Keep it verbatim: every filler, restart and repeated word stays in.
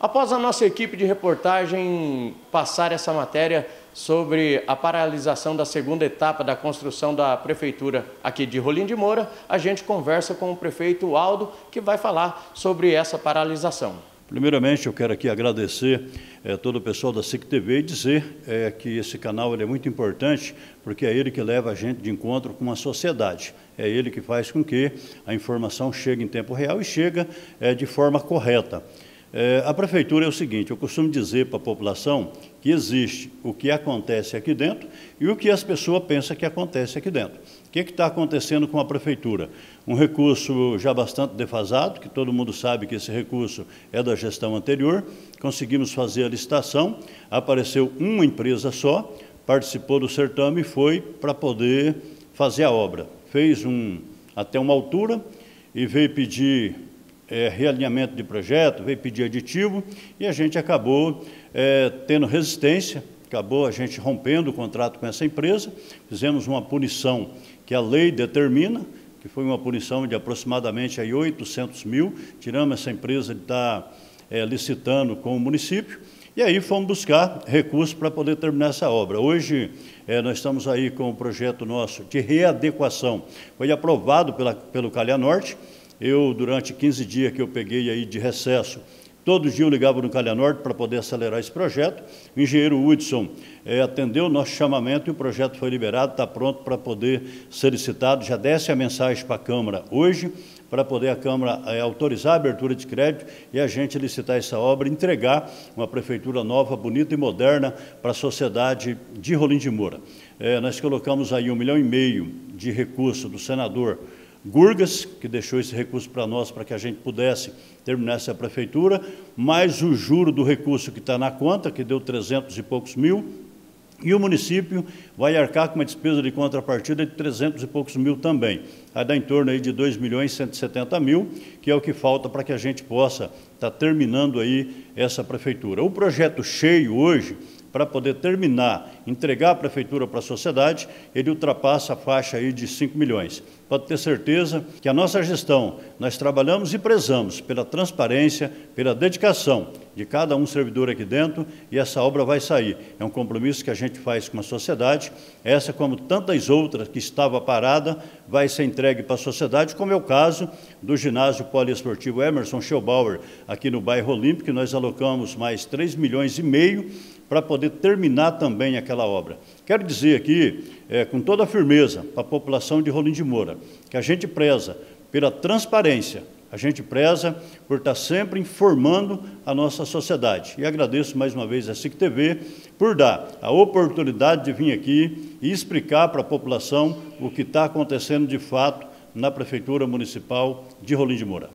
Após a nossa equipe de reportagem passar essa matéria sobre a paralisação da segunda etapa da construção da prefeitura aqui de Rolim de Moura, a gente conversa com o prefeito Aldo, que vai falar sobre essa paralisação. Primeiramente, eu quero aqui agradecer é, todo o pessoal da S I C T V e dizer é, que esse canal ele é muito importante, porque é ele que leva a gente de encontro com a sociedade. É ele que faz com que a informação chegue em tempo real e chega é, de forma correta. É, a prefeitura é o seguinte, eu costumo dizer para a população que existe o que acontece aqui dentro e o que as pessoas pensam que acontece aqui dentro. O que está acontecendo com a prefeitura? Um recurso já bastante defasado, que todo mundo sabe que esse recurso é da gestão anterior, conseguimos fazer a licitação, apareceu uma empresa só, participou do certame e foi para poder fazer a obra. Fez um, até uma altura e veio pedir É, realinhamento de projeto, veio pedir aditivo e a gente acabou é, tendo resistência, acabou a gente rompendo o contrato com essa empresa, fizemos uma punição que a lei determina, que foi uma punição de aproximadamente aí, oitocentos mil, tiramos essa empresa de estar é, licitando com o município, e aí fomos buscar recursos para poder terminar essa obra. Hoje, é, nós estamos aí com o projeto nosso de readequação, foi aprovado pela, pelo Calha Norte. Eu, durante quinze dias que eu peguei aí de recesso, todo dia eu ligava no Calha Norte para poder acelerar esse projeto. O engenheiro Hudson é, atendeu o nosso chamamento e o projeto foi liberado, está pronto para poder ser licitado. Já desce a mensagem para a Câmara hoje, para poder a Câmara é, autorizar a abertura de crédito e a gente licitar essa obra, entregar uma prefeitura nova, bonita e moderna para a sociedade de Rolim de Moura. É, nós colocamos aí um milhão e meio de recurso do senador Gurgas, que deixou esse recurso para nós, para que a gente pudesse terminar essa prefeitura, mais o juro do recurso que está na conta, que deu trezentos e poucos mil, e o município vai arcar com uma despesa de contrapartida de trezentos e poucos mil também. Vai dar em torno aí de dois milhões e cento e setenta mil, que é o que falta para que a gente possa estar terminando aí essa prefeitura. O projeto cheio hoje, para poder terminar, entregar a prefeitura para a sociedade, ele ultrapassa a faixa aí de cinco milhões. Pode ter certeza que a nossa gestão, nós trabalhamos e prezamos pela transparência, pela dedicação de cada um servidor aqui dentro, e essa obra vai sair. É um compromisso que a gente faz com a sociedade, essa como tantas outras que estava parada, vai ser entregue para a sociedade, como é o caso do ginásio poliesportivo Emerson Schellbauer, aqui no bairro Olímpico, que nós alocamos mais três milhões e meio para poder terminar também aquela obra. Quero dizer aqui, é, com toda a firmeza, para a população de Rolim de Moura, que a gente preza pela transparência, a gente preza por estar sempre informando a nossa sociedade. E agradeço mais uma vez a S I C T V por dar a oportunidade de vir aqui e explicar para a população o que está acontecendo de fato na Prefeitura Municipal de Rolim de Moura.